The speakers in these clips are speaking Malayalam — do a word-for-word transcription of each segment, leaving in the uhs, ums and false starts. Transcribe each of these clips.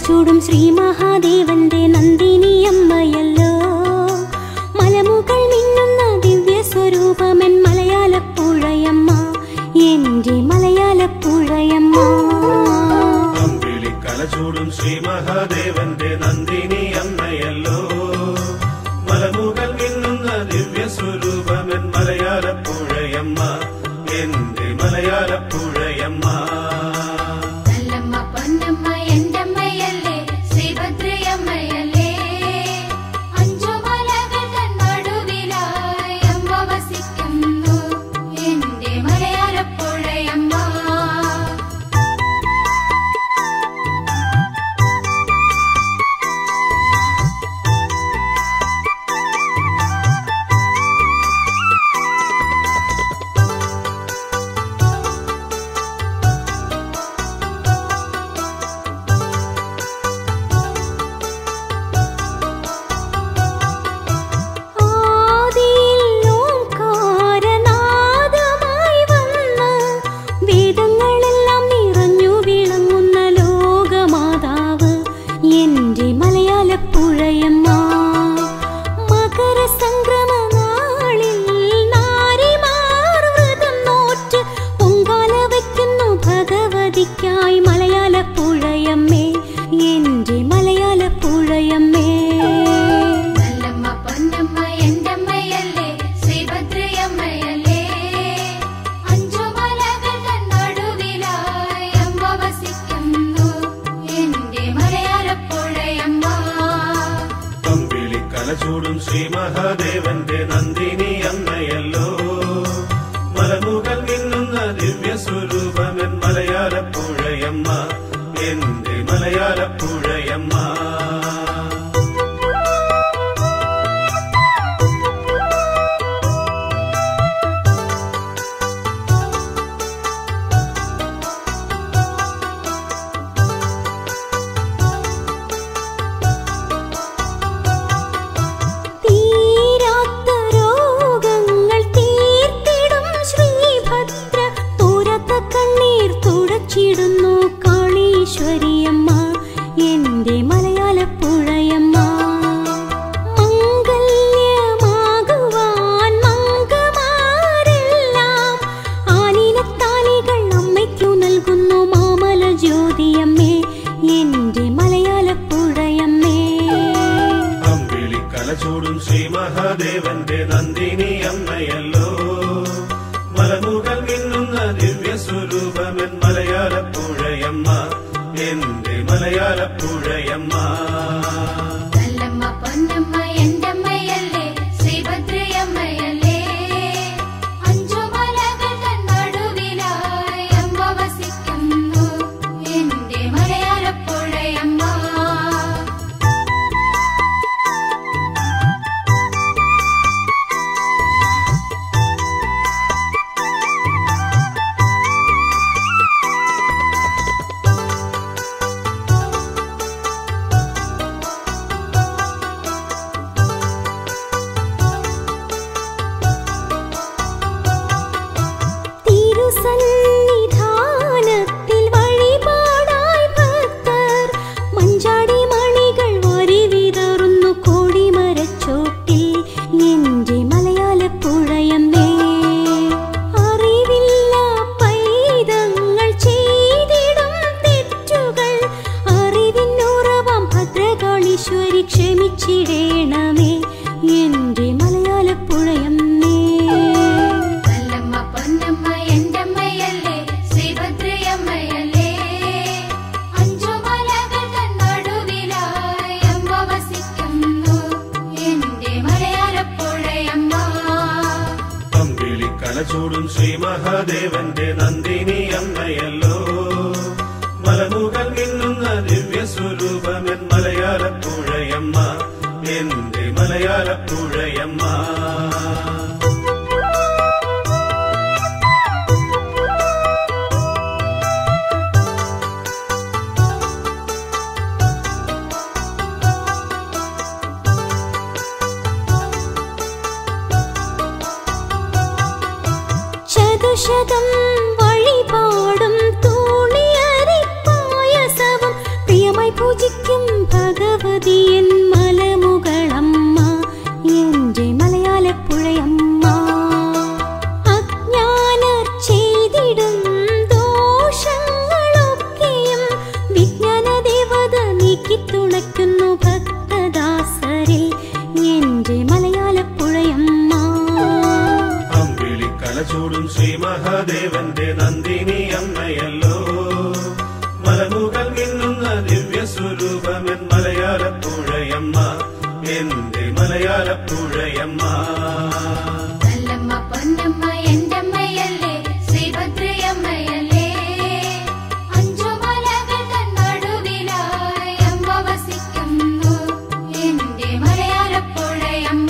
കലചൂടും ശ്രീ മഹാദേവന്റെ നന്ദിനി അമ്മയല്ലോ. മലമുകൾ മിന്നുന്ന ദിവ്യ സ്വരൂപമൻ മലയാളപ്പുഴയമ്മ, എന്റെ മലയാളപ്പുഴയമ്മ. അമ്പിളി കലചൂടും ശ്രീ മഹാദേവന്റെ നന്ദിനി അമ്മയല്ലോ. മലമുകൾ മിന്നുന്ന ദിവ്യ സ്വരൂപമൻ മലയാളപ്പുഴയമ്മ, എന്റെ മലയാളപ്പുഴയമ്മ. കലചൂടും ശ്രീ മഹാദേവന്റെ നന്ദിനി അമ്മയല്ലോ. മലമുകൾ മിന്നുന്ന ദിവ്യ സ്വരൂപമൻ മലയാളപ്പുഴയമ്മ, എന്റെ മലയാളപ്പുഴയമ്മ. കലചൂടും ശ്രീ മഹാദേവന്റെ നന്ദിനി അമ്മയല്ലോ. മലമുകൾ മിന്നുന്ന ദിവ്യ സ്വരൂപമൻ മലയാളപ്പുഴയമ്മ, എന്റെ മലയാളപ്പുഴയമ്മ. ക്ഷമിച്ചിടേണമേ എന്റെ മലയാളപ്പുഴയമ്മേ. കല്ലമ്മ പൊന്നമ്മ എന്റമ്മയല്ലേ, ശ്രീഭദ്രയമ്മയല്ലേ. അഞ്ചു മലകൾ നടുവിലായി അമ്മ വസിക്കുന്നു, എന്റെ മലയാളപ്പുഴയമ്മ. അമ്പിളി കലചൂടും ശ്രീ മഹാദേവന്റെ നന്ദിനി അമ്മയല്ലോ. മലമുകൾ മിന്നുന്ന ദിവ്യ സ്വരൂപമൻ മലയാളപ്പുഴയമ്മ, എന്റെ മലയാളപ്പുഴയമ്മ. ചതുശതം വഴിപാടും തൂണിയരിപ്പായസവും പ്രിയമായി പൂജ പൂജിക്കും ഭഗവതിയൻ മലമുകളമ്മ എന്റെ മലയാളപ്പുഴയമ്മ. അജ്ഞാനർ ചെയ്തിടും ദോഷങ്ങളൊക്കെയും വിജ്ഞാന ദേവത നീക്കി തുണയ്ക്കുന്നു ഭക്തദാസരിൽ എന്റെ മലയാളപ്പുഴയമ്മ. അമ്പിളിക്കല ചൂടും ശ്രീ മഹാദേവന്റെ നന്ദിനി അമ്മയല്ലോ, മലമുകൾ മിന്നുന്ന ദിവ്യ സ്വരൂപമെൻ മലയാളപ്പുഴയമ്മ എന്റെ മലയാളപ്പുഴയമ്മ. നല്ലമ്മ പൊന്നമ്മ എന്റമ്മയല്ലേ, ശ്രീഭദ്രയമ്മയല്ലേ, അഞ്ചു മലകൾ തൻ നടുവിലായി അമ്മ വസിക്കുന്നു എന്റെ മലയാളപ്പുഴയമ്മ.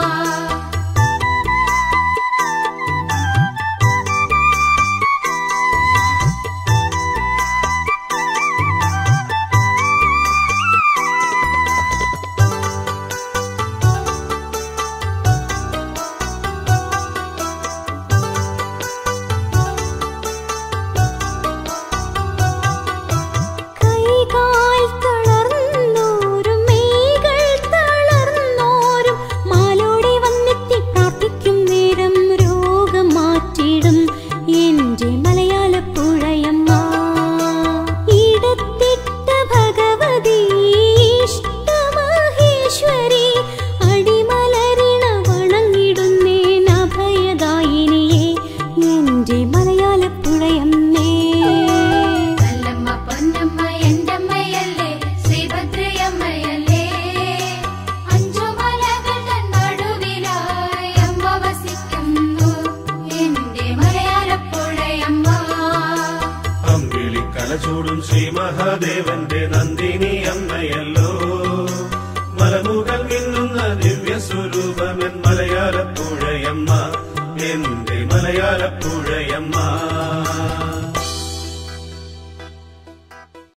കൈകാൽ തളർന്നോരും മെയ്കൾ തളർന്നോരും മാലോടെ വന്നെത്തി പ്രാർത്ഥിക്കും നേരം രോഗം മാറ്റിടും എന്റെ മലയാളപ്പുഴയമ്മ. ഇടത്തിട്ട ഭഗവതി ഇഷ്ടമഹേശ്വരി അടിമലരിണ വണങ്ങിടുന്നേൻ അഭയദായിനിയെ എന്റെ മലയാളപ്പുഴയമ്മേ. നല്ലമ്മ പൊന്നമ്മ എന്റമ്മയല്ലേ, ശ്രീഭദ്രയമ്മയല്ലേ, അഞ്ചു മലകൾ തൻ നടുവിലായി അമ്മ വസിക്കുന്നു എന്റെ മലയാളപ്പുഴയമ്മ. അമ്പിളിക്കല ചൂടും ശ്രീ മഹാദേവന്റെ നന്ദിനി അമ്മയല്ലോ, മലമുകൾ മിന്നുന്ന ദിവ്യ സ്വരൂപമെൻ മലയാളപ്പുഴയമ്മ എന്റെ മലയാളപ്പുഴയമ്മ.